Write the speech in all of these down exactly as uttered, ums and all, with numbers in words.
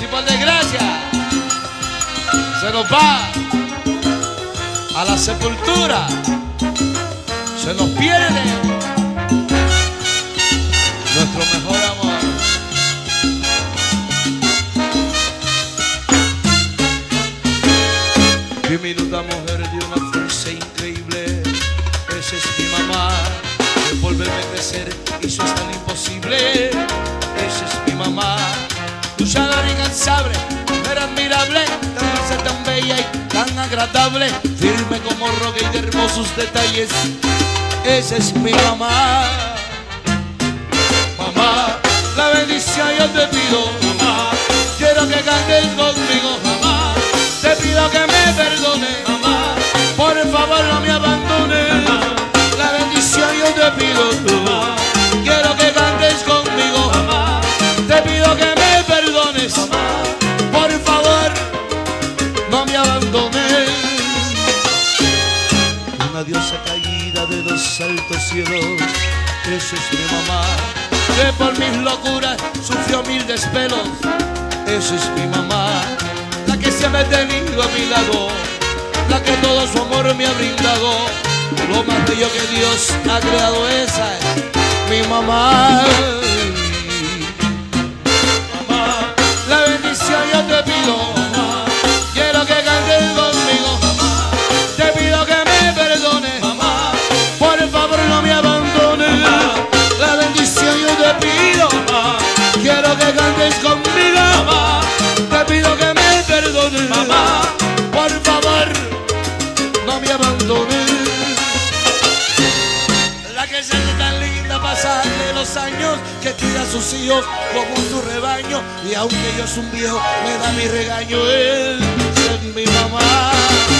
Si por desgracia se nos va a la sepultura, se nos pierde nuestro mejor amor. Diminuta mujer de una fuerza increíble, esa es mi mamá. De volverme a crecer hizo hasta lo imposible, esa es mi mamá. Luchadora incansable, mujer admirable, tan dulce, tan bella y tan agradable, firme como roca y de hermosos detalles, esa es mi mamá. Mamá, la bendición yo te pido, mamá, quiero que cantes conmigo, mamá, te pido que me perdones, mamá, por favor no me abandones, mamá, la bendición yo te pido, mamá, quiero que cantes conmigo, mamá, te pido que me perdones, mamá, por favor no me abandones. Una diosa caída de los altos cielos, esa es mi mamá, que por mis locuras sufrió mil desvelos, esa es mi mamá, la que se me ha tenido a mi lado, la que todo su amor me ha brindado, lo más bello que Dios ha creado, esa es mi mamá. Mamá, la bendición yo te pido, mamá, quiero que cantes conmigo, mamá, te pido que me perdones, mamá, por favor no me abandones, mamá, la bendición yo te pido, mamá, quiero que cantes conmigo, mamá, te pido que me perdones, mamá, por favor no me abandones. La que se hace tan linda pasarle los años, que cuida a sus hijos como su rebaño, y aunque yo soy un viejo me da mi regaño, él es mi mamá.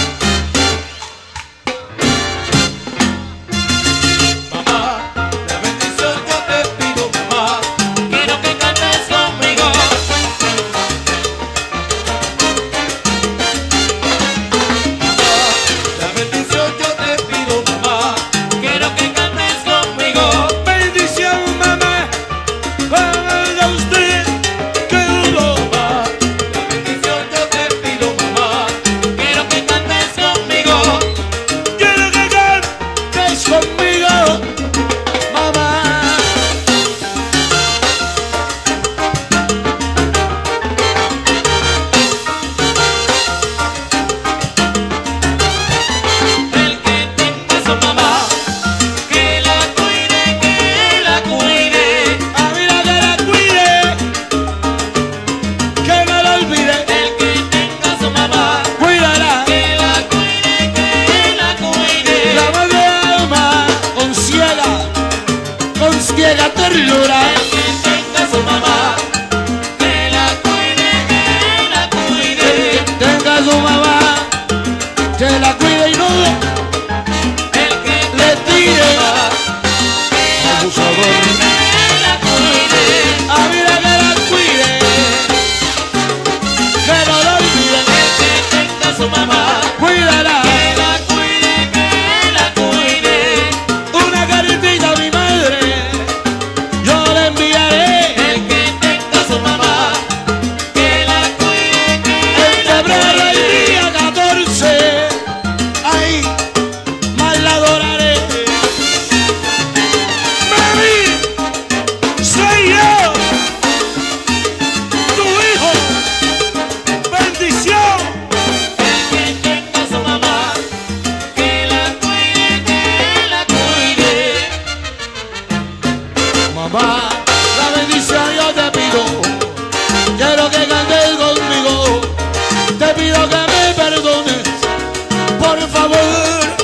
Ciega ternura, que tenga su mamá, que la cuide, que la cuide, el que tenga su mamá, que la cuide y no el que le tire, que la abusador, cuide, que la cuide, a mira que la cuide, que no lo olvide, el que tenga su mamá, cuídala, que la cuide, que la cuide, una caritita a mi madre yo le enviaré, el que tenga su mamá, que la cuide, que en la febrero el cuide, día catorce, ahí más la adoraré. Mami, soy yo, tu hijo, bendición. el que tenga su mamá, que la cuide, que la cuide. Mamá, la bendición yo te pido, quiero que cantes conmigo, te pido que me perdones, por favor